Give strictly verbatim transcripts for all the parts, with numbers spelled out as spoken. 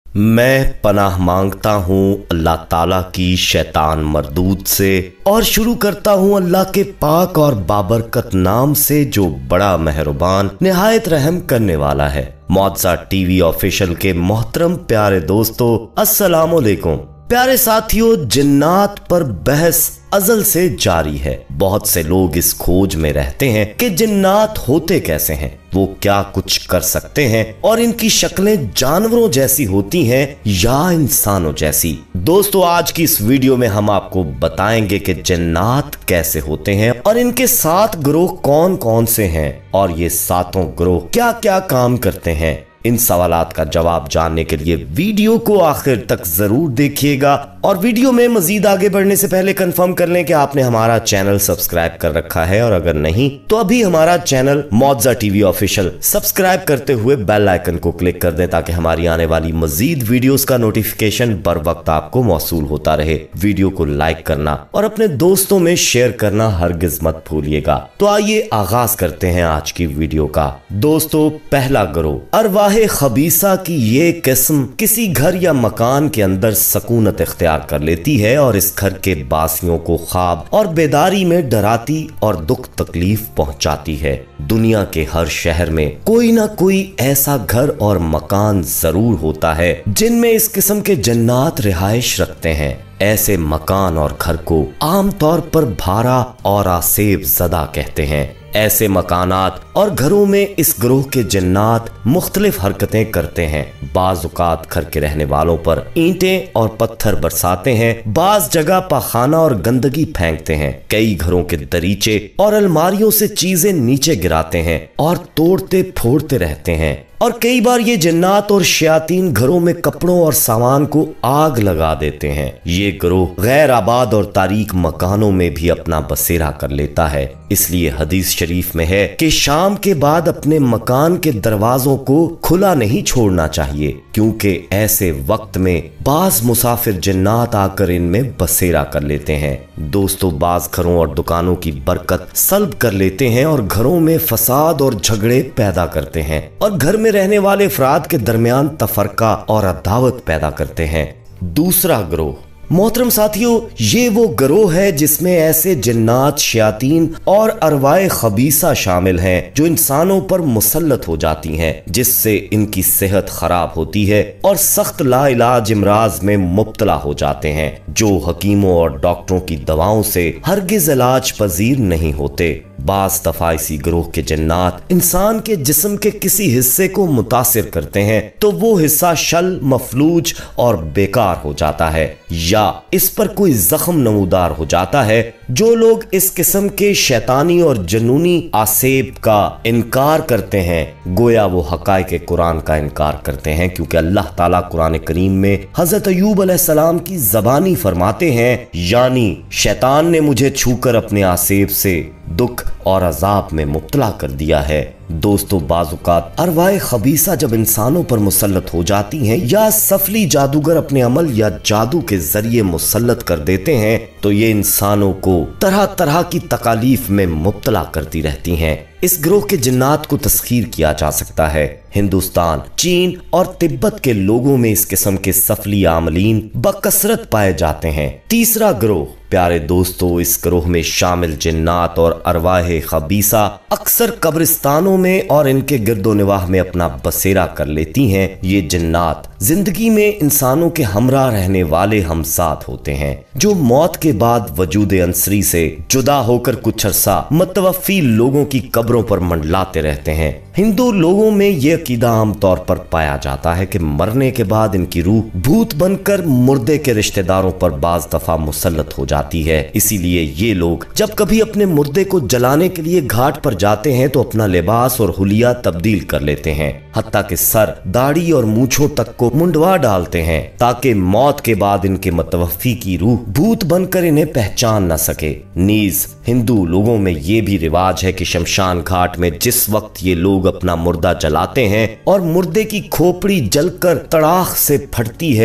मैं पनाह मांगता हूँ अल्लाह ताला की शैतान मरदूद से और शुरू करता हूँ अल्लाह के पाक और बाबरकत नाम से जो बड़ा मेहरबान निहायत रहम करने वाला है। मौज़ा टीवी ऑफिशियल के मोहतरम प्यारे दोस्तों, अस्सलाम वालेकुम। प्यारे साथियों, जिन्नात पर बहस अजल से जारी है। बहुत से लोग इस खोज में रहते हैं कि जिन्नात होते कैसे हैं, वो क्या कुछ कर सकते हैं और इनकी शक्लें जानवरों जैसी होती हैं या इंसानों जैसी। दोस्तों, आज की इस वीडियो में हम आपको बताएंगे कि जिन्नात कैसे होते हैं और इनके सात ग्रोह कौन कौन से हैं और ये सातों ग्रोह क्या क्या काम करते हैं। इन सवालात का जवाब जानने के लिए वीडियो को आखिर तक जरूर देखिएगा और वीडियो में मजीद आगे बढ़ने से पहले कंफर्म कर लें कि आपने हमारा चैनल सब्सक्राइब कर रखा है और अगर नहीं तो अभी हमारा channel Mauza TV official subscribe करते हुए बेल आइकन को क्लिक कर दें ताकि हमारी आने वाली मजीद वीडियोस का नोटिफिकेशन बर वक्त आपको मौसूल होता रहे। वीडियो को लाइक करना और अपने दोस्तों में शेयर करना हरगिज मत भूलिएगा। तो आइए आगाज करते हैं आज की वीडियो का। दोस्तों, पहला ग्रोह अरवाह खबीसा की ये किस्म किसी घर या मकान के अंदर सकूनत इख्तियार कर लेती है और इस घर के बासियों को ख्वाब और बेदारी में डराती और दुख तकलीफ पहुंचाती है। दुनिया के हर शहर में कोई ना कोई ऐसा घर और मकान जरूर होता है जिनमें इस किस्म के जन्नात रिहाइश रखते हैं। ऐसे मकान और घर को आमतौर पर भारा और आसेब ज़दा कहते हैं। ऐसे मकानात और घरों में इस ग्रोह के जिन्नात मुख्तलिफ हरकतें करते हैं। बाज औक़ात घर के रहने वालों पर ईंटें और पत्थर बरसाते हैं, बाज जगह पाखाना और गंदगी फेंकते हैं, कई घरों के दरीचे और अलमारियों से चीजें नीचे गिराते हैं और तोड़ते फोड़ते रहते हैं। और कई बार ये जिन्नात और शयातीन घरों में कपड़ों और सामान को आग लगा देते हैं। ये ग्रोह गैर आबाद और तारीक मकानों में भी अपना बसेरा कर लेता है। इसलिए हदीस शरीफ में है कि शाम के बाद अपने मकान के दरवाजों को खुला नहीं छोड़ना चाहिए, क्योंकि ऐसे वक्त में बाज मुसाफिर जिन्नात आकर इनमें बसेरा कर लेते हैं। दोस्तों, बाज घरों और दुकानों की बरकत सल्ब कर लेते हैं और घरों में फसाद और झगड़े पैदा करते हैं और घर में रहने वाले अफराद के दरमियान तफरका और अदावत पैदा करते हैं। दूसरा ग्रोह, मोहतरम साथियों, ये वो ग्रोह है जिसमें ऐसे जिन्नात, शयातीन और अरवाए खबीसा शामिल हैं जो इंसानों पर मुसल्लत हो जाती हैं, जिससे इनकी सेहत खराब होती है और सख्त लाइलाज इमराज में मुब्तला हो जाते हैं जो हकीमों और डॉक्टरों की दवाओं से हरगिज इलाज पजीर नहीं होते। बास दफा इसी ग्रोह के जिन्नात इंसान के जिस्म के किसी हिस्से को मुतासिर करते हैं तो वो हिस्सा शल, मफलूज और बेकार हो जाता है या इस पर कोई जख्म नमूदार हो जाता है। जो लोग इस किस्म के शैतानी और जनूनी आसेब का इनकार करते हैं, गोया वो हकायके कुरान का इनकार करते हैं, क्योंकि अल्लाह ताला कुरान करीम में हजरत अय्यूब अलैहिस्सलाम की जबानी फरमाते हैं, यानी शैतान ने मुझे छूकर अपने आसेब से दुख और अजाब में मुब्तला कर दिया है। दोस्तों, बाज़-औक़ात अरवाए खबीसा जब इंसानों पर मुसल्लत हो जाती हैं या सफली जादूगर अपने अमल या जादू के जरिए मुसल्लत कर देते हैं तो ये इंसानों को तरह तरह की तकालीफ में मुब्तला करती रहती हैं। इस ग्रोह के जिन्नात को तस्खीर किया जा सकता है। हिंदुस्तान, चीन और तिब्बत के लोगों में इस किस्म के सफली आमलीन बकसरत पाए जाते हैं। तीसरा ग्रोह, प्यारे दोस्तों, इस ग्रोह में शामिल जिन्नात और अरवाह खबीसा अक्सर कब्रिस्तानों में और इनके गिरदोनिवाह में अपना बसेरा कर लेती हैं। ये जिन्नात जिंदगी में इंसानों के हमरा रहने वाले हमसात होते हैं जो मौत के बाद वजूद अंसरी से जुदा होकर कुछ अरसा मतवफ़ी लोगों की कब्रों पर मंडलाते रहते हैं। हिंदू लोगों में यह अकीदा आमतौर पर पाया जाता है कि मरने के बाद इनकी रूह भूत बनकर मुर्दे के रिश्तेदारों पर बाज दफा मुसल्लत हो जाती है। इसीलिए ये लोग जब कभी अपने मुर्दे को जलाने के लिए घाट पर जाते हैं तो अपना लिबास और हुलिया तब्दील कर लेते हैं, हत्ता कि सर, दाढ़ी और मूछों तक को मुंडवा डालते हैं ताकि मौत के बाद इनके मतवफ़ी की रूह भूत बनकर इन्हें पहचान न सके। नीज हिंदू लोगों में ये भी रिवाज है कि शमशान घाट में जिस वक्त ये लोग अपना मुर्दा जलाते हैं और मुर्दे की खोपड़ी जलकर तड़ाख से फटती है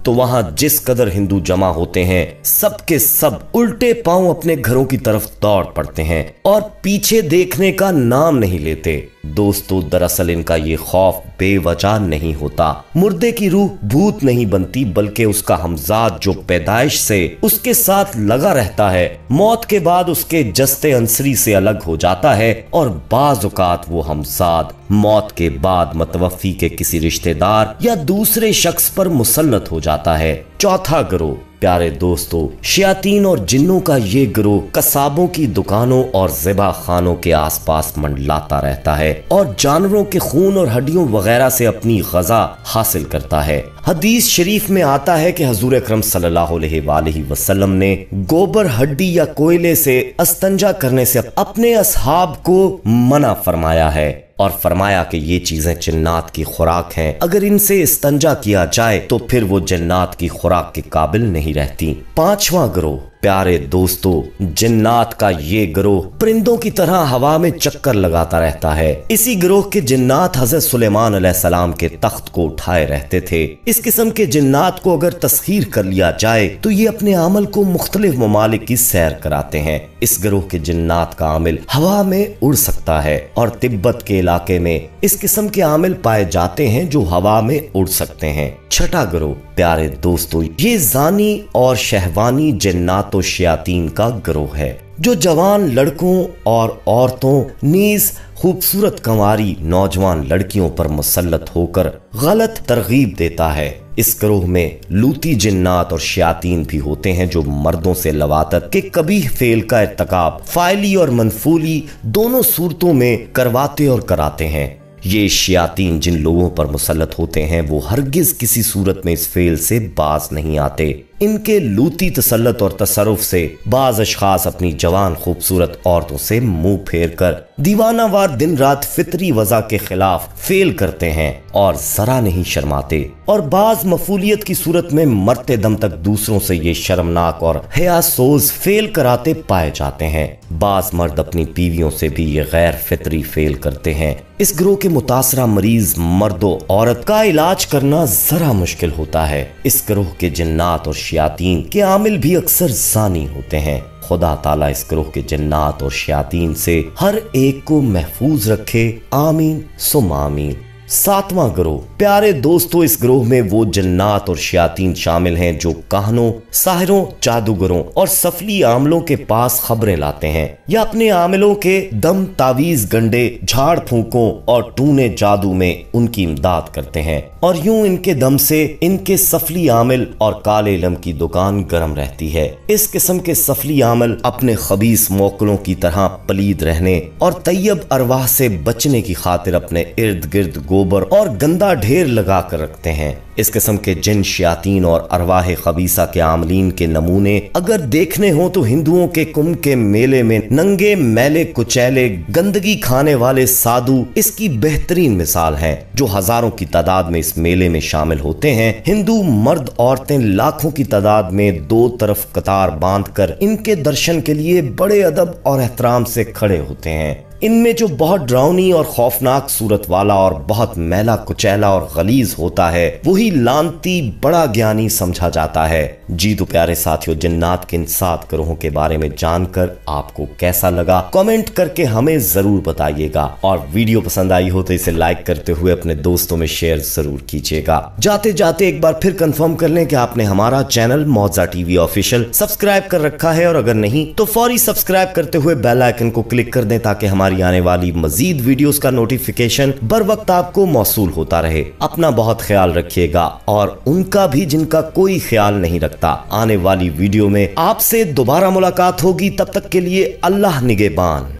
तो वहां जिस कदर हिंदू जमा होते हैं सबके सब उल्टे पांव अपने घरों की तरफ दौड़ पड़ते हैं और पीछे देखने का नाम नहीं लेते। दोस्तों, दरअसल इनका ये खौफ बेवजह नहीं होता। मुर्दे की रूह भूत नहीं बनती, बल्कि उसका हमजाद जो पैदाइश से उसके साथ लगा रहता है, मौत के बाद उसके जस्ते अंसरी से अलग हो जाता है और बाज़ औक़ात वो हमजाद मौत के बाद मतवफ़ी के किसी रिश्तेदार या दूसरे शख्स पर मुसल्लत हो जाता है। चौथा गिरोह, प्यारे दोस्तों, शयातीन और जिन्नों का ये गिरोह कसाबों की दुकानों और ज़िबा खानों के आसपास मंडलाता रहता है और जानवरों के खून और हड्डियों वगैरह से अपनी ग़ज़ा हासिल करता है। हदीस शरीफ में आता है कि हजूर अकरम सल्लल्लाहु अलैहि वसल्लम ने गोबर, हड्डी या कोयले से अस्तंजा करने से अपने असहाब को मना फरमाया है और फरमाया कि ये चीजें जिन्नात की खुराक हैं, अगर इनसे इस्तंजा किया जाए तो फिर वो जिन्नात की खुराक के काबिल नहीं रहती। पांचवा गिरोह, प्यारे दोस्तों, जिन्नात का ये गिरोह परिंदों की तरह हवा में चक्कर लगाता रहता है। इसी गिरोह के जिन्नात हजरत सुलेमान अलैहिस्सलाम के तख्त को उठाए रहते थे। इस किस्म के जिन्नात को अगर तस्खीर कर लिया जाए तो ये अपने अमल को मुख्तलिफ ममालिक की सैर कराते हैं। इस गिरोह के जिन्नात का आमिल हवा में उड़ सकता है और तिब्बत के इलाके में इस किस्म के आमिल पाए जाते हैं जो हवा में उड़ सकते हैं। छठा गिरोह, प्यारे दोस्तों, ये जानी और शहवानी जिन्नात शयातीन का गिरोह है जो जवान लड़कों और औरतों नीज खूबसूरत कंवारी नौजवान लड़कियों पर मुसल्लत होकर गलत तरगीब देता है। इस गिरोह में लूती जिन्नात और शयातीन भी होते हैं जो मर्दों से लवातत के कबीह फेल का इर्तकाब फाइली और मनफूली दोनों सूरतों में करवाते और कराते हैं। ये शयातीन जिन लोगों पर मुसल्लत होते हैं वो हरगिज किसी सूरत में इस फेल से बाज नहीं आते। इनके लूती तसल्लत और तसरुफ से बाज अशखास अपनी जवान खूबसूरत औरतों से मुंह फेर कर दीवानावार दिन रात फितरी वज़ा के खिलाफ फेल करते हैं और जरा नहीं शर्माते और बाज मफूलियत की सूरत में मरते दम तक दूसरों से ये शर्मनाक और हयासोज फेल कराते पाए जाते हैं। बाज मर्द अपनी बीवियों से भी ये गैर फितरी फेल करते हैं। इस गिरोह के मुतासरा मरीज मर्दो औरत का इलाज करना जरा मुश्किल होता है। इस गिरोह के जिन्नात और शयातीन के आमिल भी अक्सर जानी होते हैं। खुदा ताला इस गिरोह के जिन्नात और शयातीन से हर एक को महफूज रखे, आमीन सुम आमीन। सातवां गिरोह, प्यारे दोस्तों, इस गिरोह में वो जिन्नात और शयातीन शामिल हैं जो काहनों, साहिरों, जादूगरों और सफली आमलों के पास खबरें लाते हैं या अपने आमिलों के दम, तावीज, गंडे, झाड़ फूकों और टूने जादू में उनकी इमदाद करते हैं और यूं इनके दम से इनके सफली आमिल और काले इल्म की दुकान गर्म रहती है। इस किस्म के सफली आमिल अपने खबीस मोकलों की तरह पलीद रहने और तैयब अरवाह से बचने की खातिर अपने इर्द गिर्द गोबर और गंदा ढेर लगा कर रखते हैं। इस किस्म के जिन, शयातीन और अरवाह खबीसा के आमलीन के नमूने अगर देखने हो तो हिंदुओं के कुंभ के मेले में नंगे मैले कुचैले गंदगी खाने वाले साधु इसकी बेहतरीन मिसाल हैं, जो हजारों की तादाद में इस मेले में शामिल होते हैं। हिंदू मर्द औरतें लाखों की तादाद में दो तरफ कतार बांधकर इनके दर्शन के लिए बड़े अदब और एहतराम से खड़े होते हैं। इनमें जो बहुत डरावनी और खौफनाक सूरत वाला और बहुत मैला कुचैला और गलीज होता है वही लानती बड़ा ज्ञानी समझा जाता है। जी तो प्यारे साथियों, जिन्नात के इन सात गिरोहों के बारे में जानकर आपको कैसा लगा कमेंट करके हमें जरूर बताइएगा और वीडियो पसंद आई हो तो इसे लाइक करते हुए अपने दोस्तों में शेयर जरूर कीजिएगा। जाते जाते एक बार फिर कंफर्म कर लें कि आपने हमारा चैनल मौजा टीवी ऑफिशियल सब्सक्राइब कर रखा है और अगर नहीं तो फौरी सब्सक्राइब करते हुए बेल आइकन को क्लिक कर दें ताकि हमारी आने वाली मजीद वीडियोस का नोटिफिकेशन बर वक्त आपको मौसूल होता रहे। अपना बहुत ख्याल रखिएगा और उनका भी जिनका कोई ख्याल नहीं रखता। आने वाली वीडियो में आपसे दोबारा मुलाकात होगी, तब तक के लिए अल्लाह निगहबान।